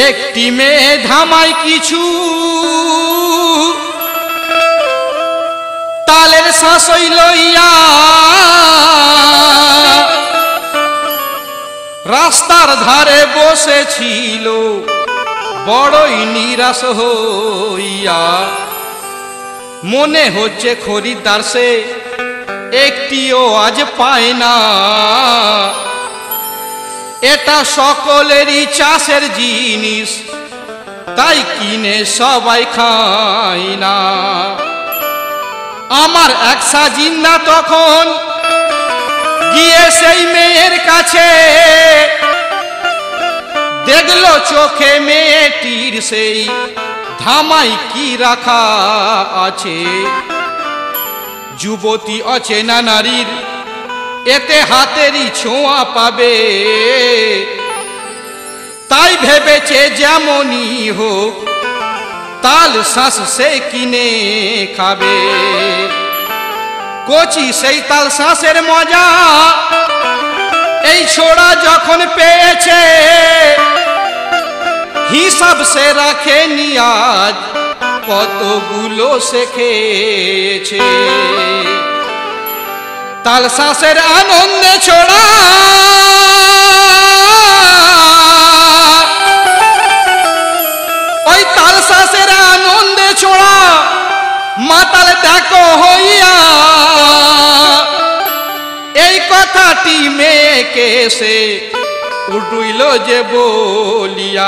একটি মেয়ে ধামায় কিছু তালের শাঁসই লইয়া রাস্তার ধারে বসেছিল বড়ই নিরাশ হইয়া। মনে হচ্ছে খরিদ্দার সে একটিও আজ পায় না। এটা সকলেরই চাষের জিনিস, তাই কিনে সবাই খায় না। আমার এক সাজিন্দা তখন গিয়ে সেই মেয়ের কাছে, দেখলো চোখে মেয়েটির সেই ধামাই কি রাখা আছে। যুবতী অচেনা নারীর এতে হাতেরই ছোঁয়া পাবে, তাই ভেবেছে যেমনই হোক তাল শাঁস সে কিনে খাবে। কচি সেই তাল শাঁসের মজা এই ছোড়া যখন পেয়েছে, হিসাব সে রাখেনি আজ কতগুলো সে খেয়েছে। তাল শাঁসের আনন্দে ছোড়া ওই তাল শাঁসের আনন্দে ছোড়া মাতাল ডাকো হইয়া। এই কথাটি মেয়েকে সে উঠইল যে বলিয়া।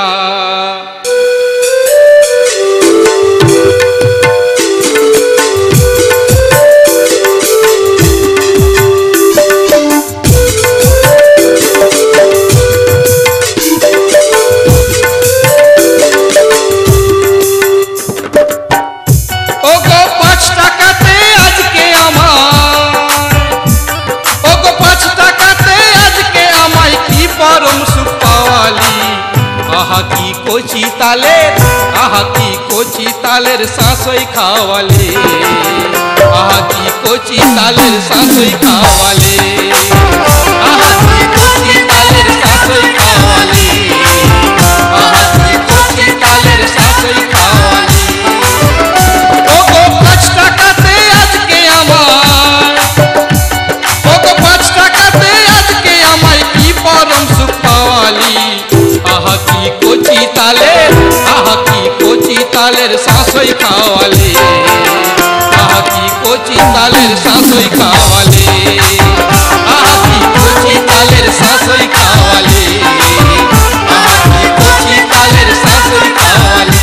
কচি তালের আহা কি কচি তালের শাঁসই খাওয়ালে, আহা কি কচি তালের শাঁসই খাওয়ালে, আহা কি কচি তালের শাঁসই খাওয়ালে, আহা কি কচি তালের শাঁসই খাওয়ালে। ওগো 5 টাকাতে আজকে আমার, ওগো 5 টাকাতে আজকে আমায় কি পরম সুখ পাওয়ালি। আহা কি কচি তালের, আহা কি কচি তালের শাঁসই খাওয়ালে, আহা কি কচি তালের শাঁসই খাওয়ালে, আহা কি কচি তালের শাঁসই খাওয়ালে, আহা কি কচি তালের শাঁসই খাওয়ালে।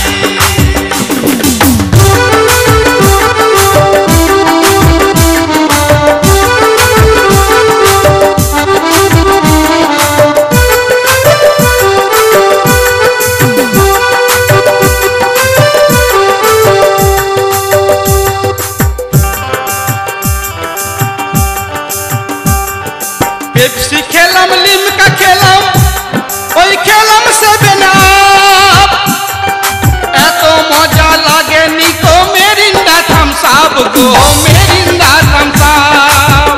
পেপসি খেলাম, লিমকা খেলাম, ওই খেলাম 7 আপ। এত মজা লাগেনি go Mirinda Thums Up, go Mirinda Thums Up.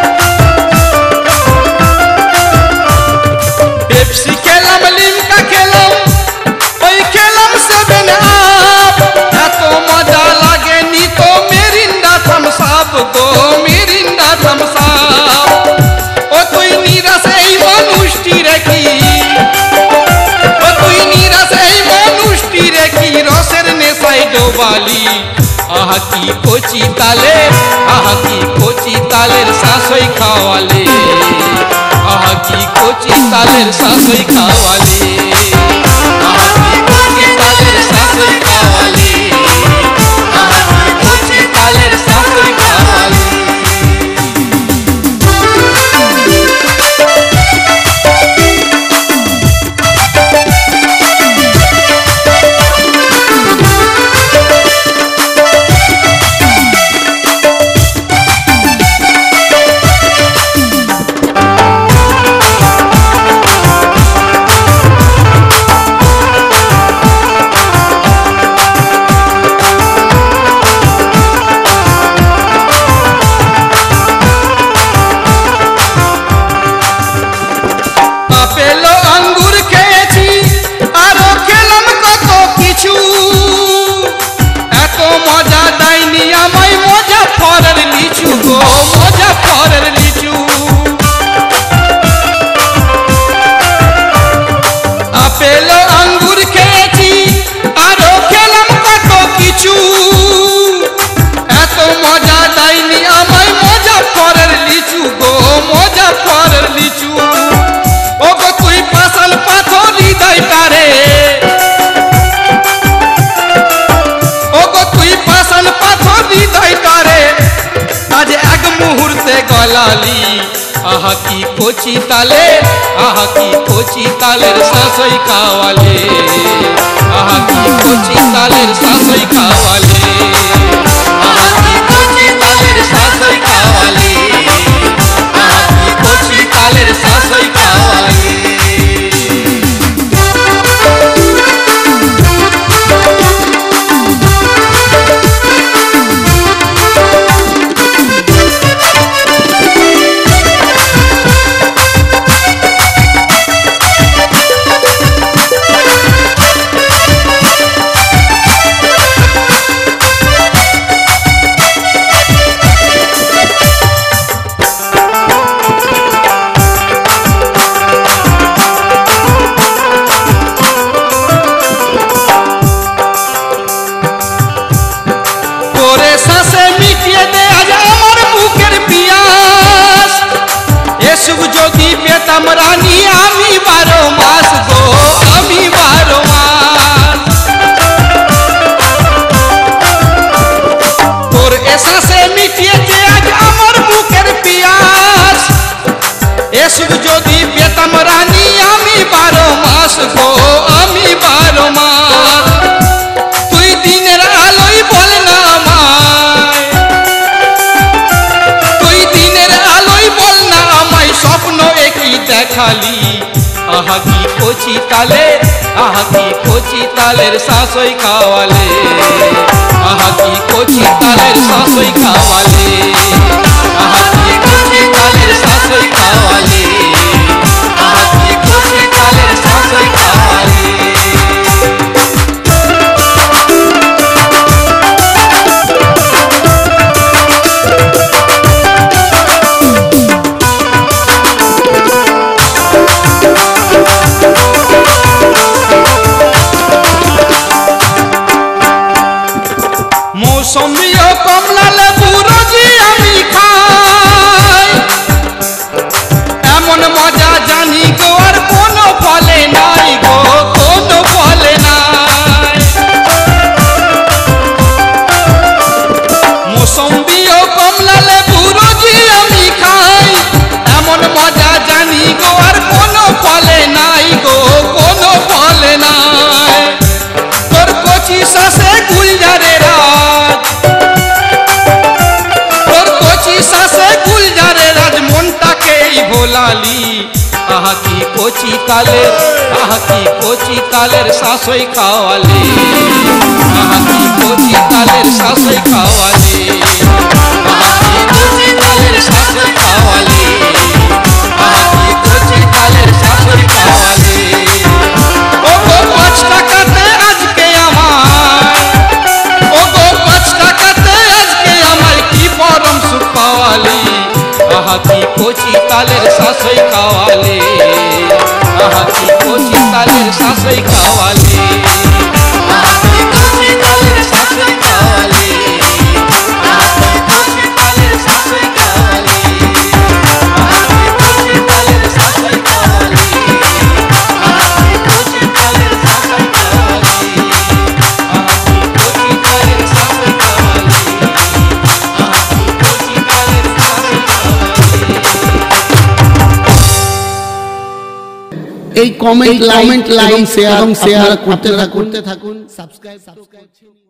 Pepsi খেলাম, লিমকা খেলাম, ওই খেলাম 7 আপ। এত মজা লাগেনি go Mirinda Thums Up, go Mirinda Thums Up. ও তুই নিরাশ এই মানুষটি রেখি, ও তুই নিরাশ এই মানুষটি রেখি রসের নেশায় ডোবালি। আহা কি কচি তালে, আহা কি কচি তালের শাঁসই খাওয়ালে, আহা কি কচি তালের শাঁসই খাওয়ালে, আহা কি কচি তালের শাঁসই খাওয়ালে, আহা কি কচি তালের শাঁসই খাওয়ালে। মুজাফফরের লিচু গো মুজাফফরের লিচু আপেল আঙ্গুর খেয়েছি আরো খেলাম কত কিছু এত মজা দেয়নি আমায় মুজাফফরের লিচু গো মুজাফফরের লিচু ও গো তুই পাষাণ পাথর হৃদয়টারে ও গো তুই পাষাণ পাথর হৃদয়টারে আজ এক মুহূর্তে গলালি আহা কি কচি তালে আহা কি কচি তালের শাসই খাওয়ালে আহা কি কচি তালের শাসই খাওয়ালে আহা কি কচি তালের শাসই খাওয়ালে আহা কি কচি তালের শাসই খাওয়ালে যদি পেতাম রানী আমি 12 মাস গো আমি 12 মাস তোর এসাসে মিটিয়েছে আজ আমার বুকের পিয়াস এসব যদি পেতাম রানী আমি 12 মাস গো আমি 12 মাস তুই দিনের আলোয় বল না আমায় তুই দিনের আলোয় বল না আমায় স্বপ্ন একই দেখালি আহা কি কচি তালে আহা কি কচি তালের শাসই খাওয়ালে আহা কি কচি তালের শাসই খাওয়ালে আহা কি কচি তালের শাসই খাওয়ালে আহা কি কচি তালের শাসই খাওয়ালে মৌসুমী ও কমলা লেবু রোজি আমি খাই এমন মজা জানি গো আর কোনো ফলে নাই গো কোনো ফলে নাই মৌসুমী ও কমলা লেবু রোজি আমি খাই এমন মজা জানি গো আর কোনো ফলে নাই গো কোনো ফলে নাই তোর কচি শাসে গুলজারের ভোলালি আহা কি কচি তালের আহা কি কচি তালের শাসই খাওয়ালে আহা কি কচি তালের শাসই খাওয়ালে আহা কি কচি তালের শাসই খাওয়ালে আহা কি কচি তালের শাসই খাওয়ালে ও গো 5 টাকাতে আজকে আমায় ও গো 5 টাকাতে আজকে আমায় কি পরম সুখ পাওয়ালি আহা কি কচি তালের শাসই খাওয়ালে আহা কি কচি তালের শাসই খাওয়ালে আহা কি কচি তালের শাসই খাওয়ালে আহা কি কচি তালের শাসই খাওয়ালে আহা কি কচি তালের শাসই খাওয়ালে আহা কি কচি তালের শাসই খাওয়ালে আহা কি কচি তালের শাসই খাওয়ালে আহা কি কচি তালের শাসই এই কমেন্ট লাইক এবং শেয়ার করতে থাকুন সাবস্ক্রাইব